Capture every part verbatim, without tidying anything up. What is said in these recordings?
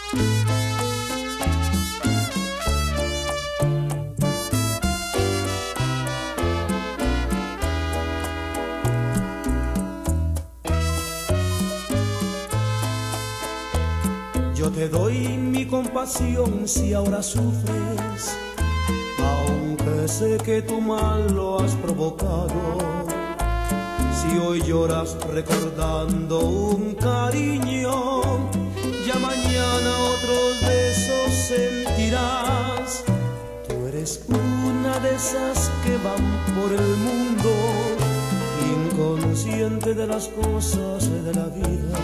Yo te doy mi compasión si ahora sufres, aunque sé que tu mal lo has provocado. Si hoy lloras recordando un cariño, ya mañana otros besos sentirás. Tú eres una de esas que van por el mundo, inconsciente de las cosas de la vida.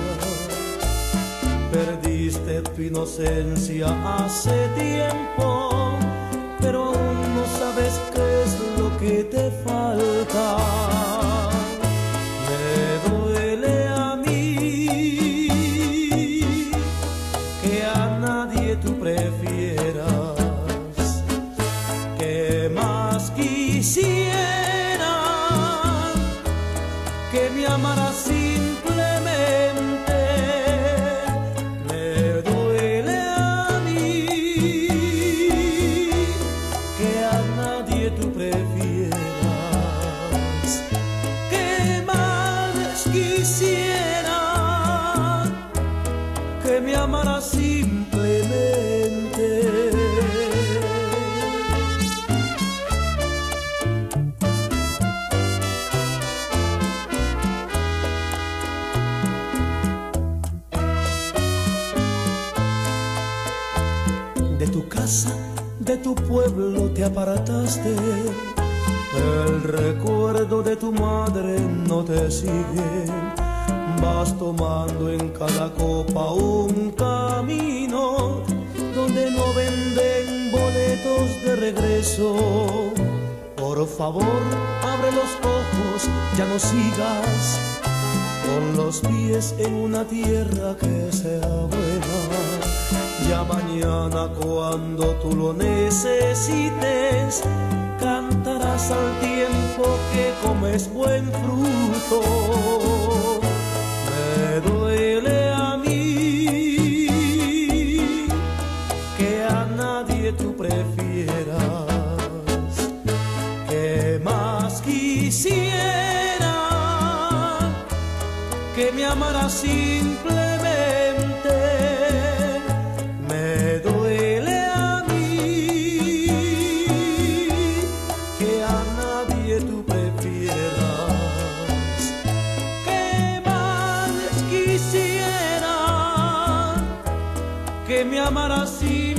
Perdiste tu inocencia hace tiempo, pero aún no sabes qué es lo que te falta. Me duele a mí que a nadie tú prefieras, que más quisiera que me amaras simplemente. Tú prefieras, que más quisiera que me amara simplemente. De tu casa, de tu pueblo te apartaste, el recuerdo de tu madre no te sigue. Vas tomando en cada copa un camino donde no venden boletos de regreso. Por favor, abre los ojos, ya no sigas con los pies en una tierra que sea buena. Ya mañana cuando tú lo necesites, cantarás al tiempo que comes buen fruto. Me duele a mí que a nadie tú prefieras, que más quisiera que me amaras simplemente. Me duele a mí que a nadie tú prefieras, que más quisiera que me amaras simplemente.